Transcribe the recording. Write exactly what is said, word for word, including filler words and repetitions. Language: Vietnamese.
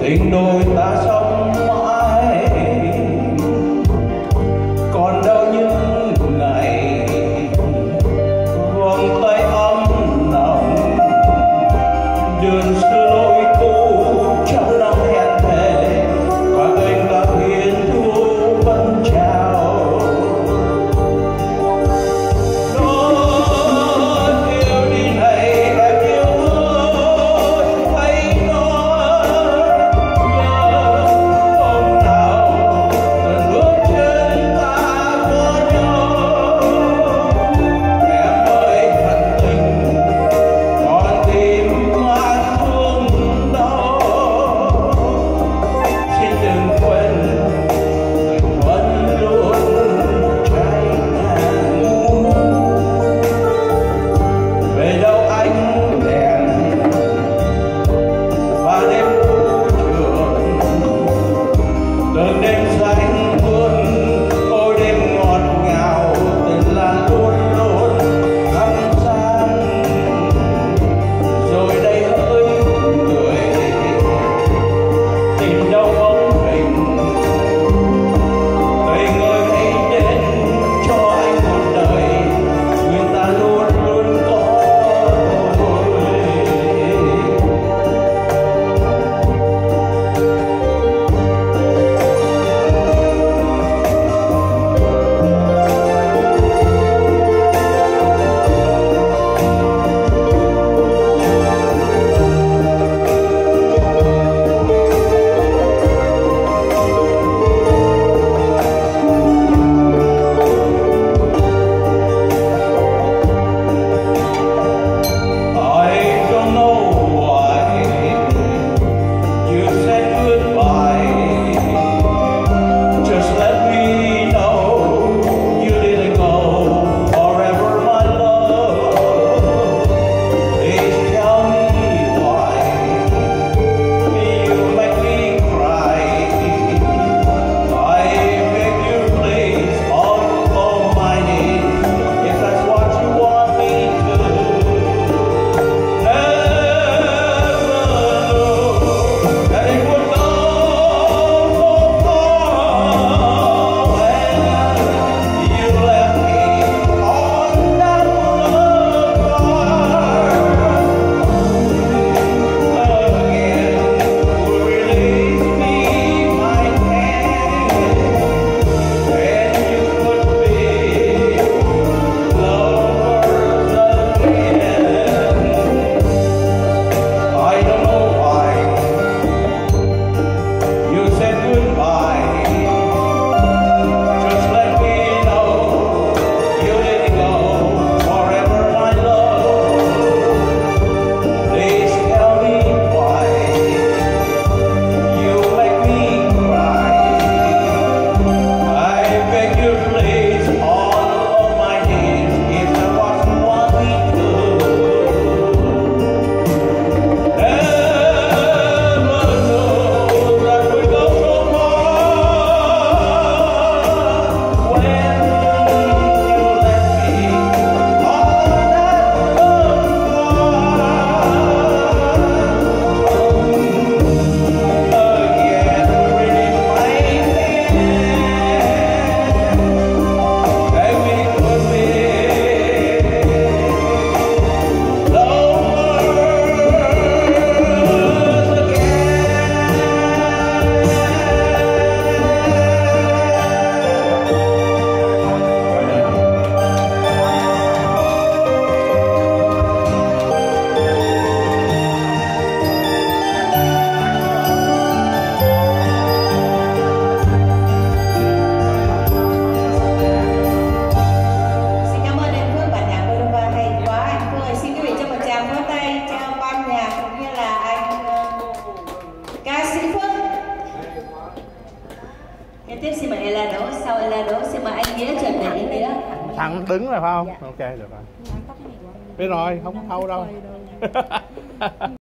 tình đôi ta sống mãi, còn đâu những ngày vòng tay ấm nồng đường xưa lối cũ trong năm hẹn thề và kênh ca hiền thu vẫn trao. Nó yêu đi này em yêu ơi, hãy nói nhớ hôm nào từng bước chân ta có nhau. Em ơi thật tình còn tim mà thương đau, xin đừng quên tình vẫn luôn cháy ngang. Về đâu ánh đèn và đêm vũ trường, từng đêm xanh tuôn ôi đêm ngọt ngào, tình là luôn luôn thắm sáng. Rồi đây hỡi người tình đâu bóng hình, tình ơi hãy đến cho anh một đời, người ta luôn luôn có tôi. I don't know why you said goodbye. Just let me know you didn't go forever, my love. Please tell me why you make me cry. I beg you please on all my knees, if that's what you want me to. I don't know why you said goodbye. Just let me know you didn't go forever, my love. Please tell me why you make me cry. I beg you please on my knees, if that was what we do. Never know that we go so far when you let me on that again. We're really fighting, and we could be lovers Xin cảm ơn anh Phước, bản nhạc Bolova hay quá anh Phước ơi. Xin quý vị cho một tràng vỗ tay cho ban nhạc cũng như là anh ờ, ca sĩ Phước. Kế tiếp xin mời Ella Đỗ, sau Ella Đỗ xin mời anh Nghĩa Trần để Nghĩa. Thằng đứng rồi phải không? Ok được rồi. Biết rồi, không có thâu đâu.